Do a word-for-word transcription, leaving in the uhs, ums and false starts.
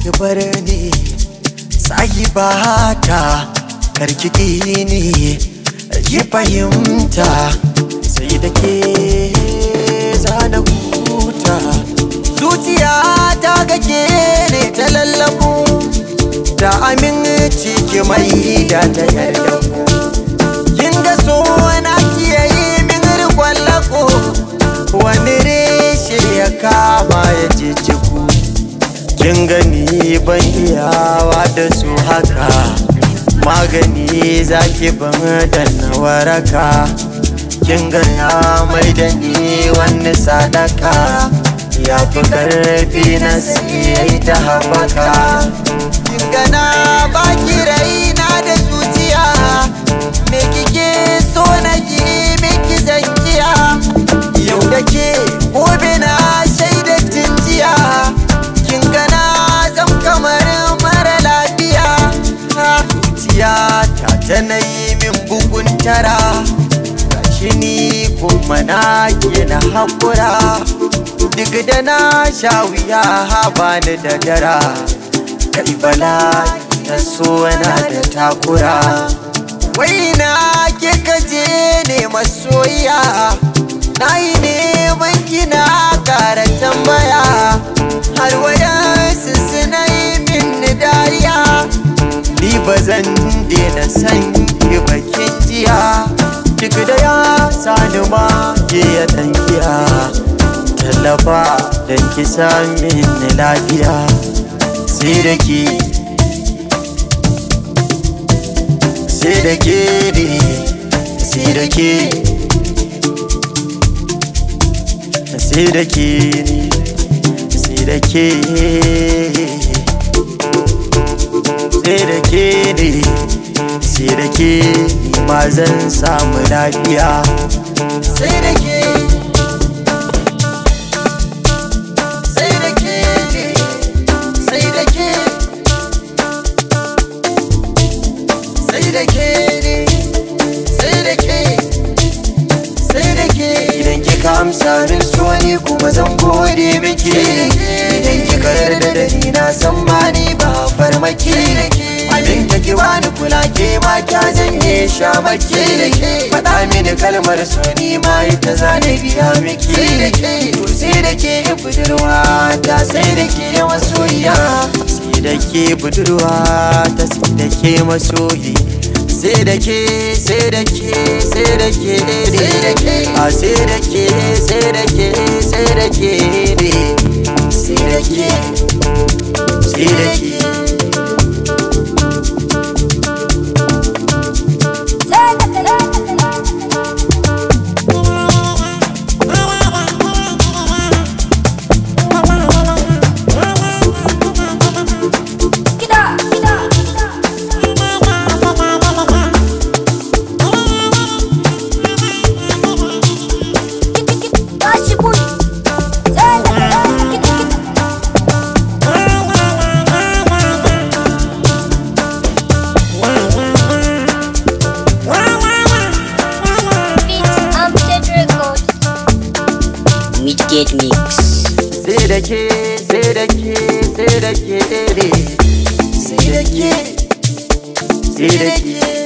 ki bar ni sahibata, karki ki ni ki fahimta, sai da ke zana huta. Zuciya ta ga ke ne ta lallabu, da aminci ki mai da ta yarda. Kin ga so na kiyaye min rikon lako, wani reshe ya kama ya je ciku. Kin gani ban iyawa da su haka, magani zaki ban danna waraka. Kin ga ya mai da ni wani sadaka, ya fi karfi na sai ta haɓaka. Kin ga na baki raina da zuciya, me kike so na yi miki zankiya. Yau da ke gobe na shaida jiya, kin ga na zam kamar mara lafiya. Zuciya ta tana yi min bugun tara, gashi ni kuma na ke na haƙura. Duk da na sha wuya bani da dara, kai bala na so na da takura. Wai na ke kaje ne masoya, na yi neman kina kara tambaya, har wayansu suna yi min dariya. Ni ba zan daina san ki bakin jiya, duk da ya sani ma ke ya tankiya. Tallafa don ki sami ni lafiya, sai da ke sai da ke ne, sai da ke sai da ke ne, sai da ke sai da ke ne, sai da ke ni ma zan samu lafiya. Sai da ke amsa min so ni kuma zan gode miki. Idan kika yarda da ni na san ba ni ba farmaki. Abin da ki bani kula ke ma kya janye shamaki. Faɗa mini kalmar so ni ma ita zane biya miki. To sai da ke budurwa ta, sai da ke masoyiya, sai da ke budurwa ta, sai da ke masoyi. Sai da ke, sai da ke, sai da ke, sai da ke, a sai da ke, sai da ke, sai da ke, sai da ke, sai da ke. Midgate Mix. Sai da ke, sai da ke, sai da ke, sai da ke, sai da ke.